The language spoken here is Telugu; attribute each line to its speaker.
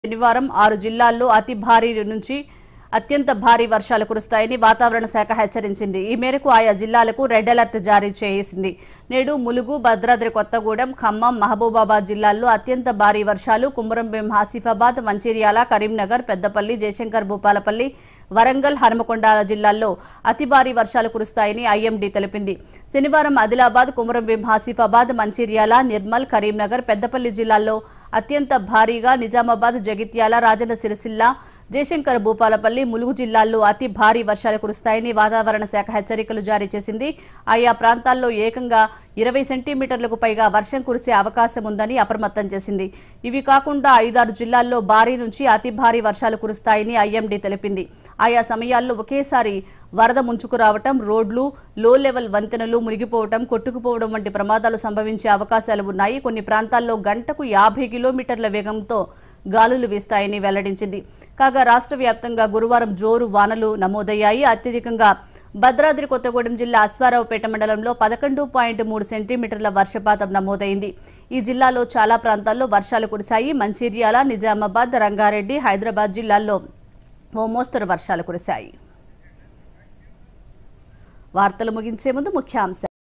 Speaker 1: శనివారం 6 జిల్లాల్లో అతి భారీ నుంచి అత్యంత భారీ వర్షాలు కురుస్తాయని వాతావరణ శాఖ హెచ్చరించింది. ఈ మేరకు ఆయా జిల్లాలకు రెడ్ అలర్ట్ జారీ చేసింది. నేడు ములుగు, భద్రాద్రి కొత్తగూడెం, ఖమ్మం, మహబూబాబాద్ జిల్లాల్లో అత్యంత భారీ వర్షాలు, కుమ్రంభీం, ఆసిఫాబాద్, మంచిర్యాల, కరీంనగర్, పెద్దపల్లి, జయశంకర్ భూపాలపల్లి, వరంగల్, హనుమకొండ జిల్లాల్లో అతి భారీ వర్షాలు కురుస్తాయని ఐఎండీ తెలిపింది. శనివారం ఆదిలాబాద్, కుమ్రంభీం, ఆసిఫాబాద్, మంచిర్యాల, నిర్మల్, కరీంనగర్, పెద్దపల్లి జిల్లాల్లో అత్యంత భారీగా, నిజామాబాద్, జగిత్యాల, రాజన్న సిరిసిల్ల, జయశంకర్ భూపాలపల్లి, ములుగు జిల్లాల్లో అతి భారీ వర్షాలు కురుస్తాయని వాతావరణ శాఖ హెచ్చరికలు జారీ చేసింది. ఆయా ప్రాంతాల్లో ఏకంగా 20 సెంటీమీటర్లకు పైగా వర్షం కురిసే అవకాశం ఉందని అప్రమత్తం చేసింది. ఇవి కాకుండా 5-6 జిల్లాల్లో భారీ నుంచి అతి భారీ వర్షాలు కురుస్తాయని ఐఎండీ తెలిపింది. ఆయా సమయాల్లో ఒకేసారి వరద ముంచుకు రావటం, రోడ్లు, లో లెవెల్ వంతెనలు మునిగిపోవటం, కొట్టుకుపోవడం వంటి ప్రమాదాలు సంభవించే అవకాశాలు ఉన్నాయి. కొన్ని ప్రాంతాల్లో గంటకు 50 కిలోమీటర్ల వేగంతో గాలులు వీస్తాయని వెల్లడించింది. కాగా రాష్ట్ర వ్యాప్తంగా గురువారం జోరు వానలు నమోదయ్యాయి. అత్యధికంగా భద్రాద్రి కొత్తగూడెం జిల్లా అశ్వారావుపేట మండలంలో 11.3 సెంటీమీటర్ల వర్షపాతం నమోదైంది. ఈ జిల్లాలో చాలా ప్రాంతాల్లో వర్షాలు కురిశాయి. మంచిర్యాల, నిజామాబాద్, రంగారెడ్డి, హైదరాబాద్ జిల్లాల్లో ఓ మోస్తరు వర్షాలు కురిశాయి. వార్తలు ముగించే ముందు ముఖ్యాంశాలు